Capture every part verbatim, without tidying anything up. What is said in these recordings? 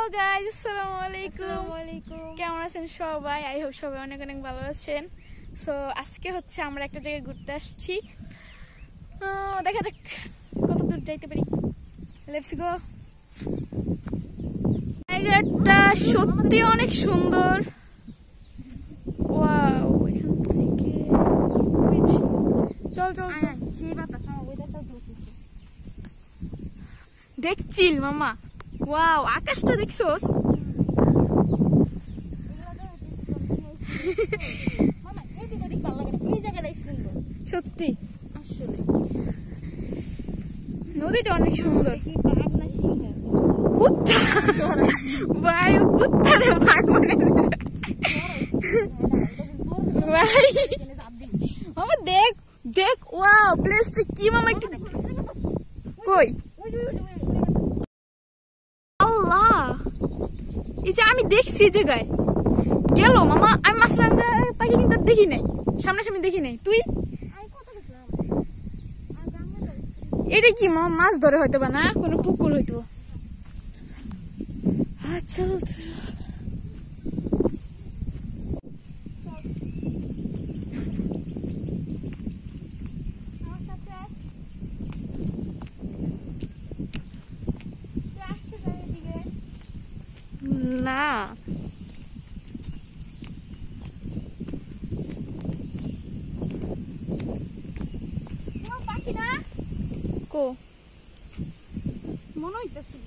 Guys, আসসালামু আলাইকুম। কেমন আছেন সবাই? আই হোপ সবাই অনেক অনেক ভালো আছেন। সো আজকে হচ্ছে আমরা একটা জায়গায় ঘুরতে আসছি। দেখা যাক কত দূর যাইতে পারি। Let's go. জায়গাটা সত্যি অনেক সুন্দর। ওয়াও, এখান থেকে চল চল চল। দেখছিস মামা? ওয়াও, আকাশটা দেখছোস? সত্যি আসলে নদীটা অনেক সুন্দর। ভাই কুত্তারে ভাগ করে দিছে ভাই। মামা দেখ দেখ, ওয়াও প্লেসটা কি মামা, একটু কই? আল্লাহ, এই যে আমি দেখছি এই জায়গায় গেল মামা। আমি মাছরাঙ্গা পাখি কিন্তু দেখি নাই, সামনাসামনি দেখি নাই। তুই এটা কি মামা? মাছ ধরে হয়তো বা না, কোনো পুকুর হইতো। আচ্ছা না, পাখি না কো মনে হইতেছিল।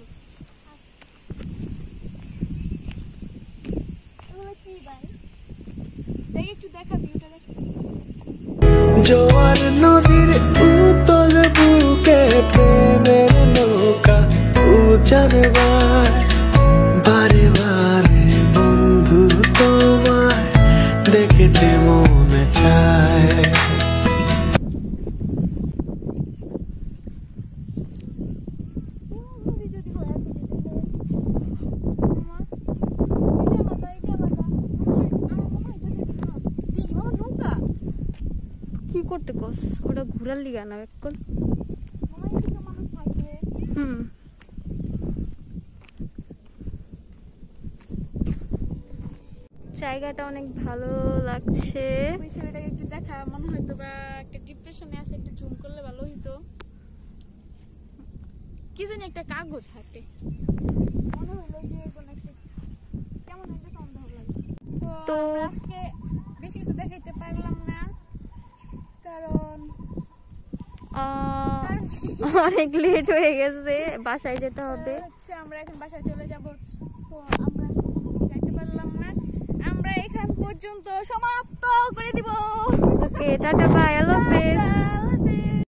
একটু দেখা ভিউটা দেখ। জোয়ার নদীর উতল বুকে প্রেমের নৌকা উজানবার, বারে বারে বন্ধু তোমায় দেখতে মনে চায়। কি করতে কস? ওটা ঘুরার লিগা না একল। হুম, জায়গাটা অনেক ভালো লাগছে। ওই ছেলেটাকে একটু দেখা, মনে হয়তো বা একটা ডিপ্রেশনে আছে, একটু জুম করলে ভালো হইতো। কি জানি একটা কাগজ হাতে, মনে হলো যে কোন একটা কেমন একটা সন্দেহ লাগে। তো আজকে বেশি কিছু দেখাইতে পারলাম না, কারণ অনেক লেট হয়ে গেছে, বাসায় যেতে হবে। হচ্ছে আমরা এখন বাসায় চলে যাব। আমরা যাইতে পারলাম না, আমরা এখান পর্যন্ত সমাপ্ত করে দিব। Okay, tata by.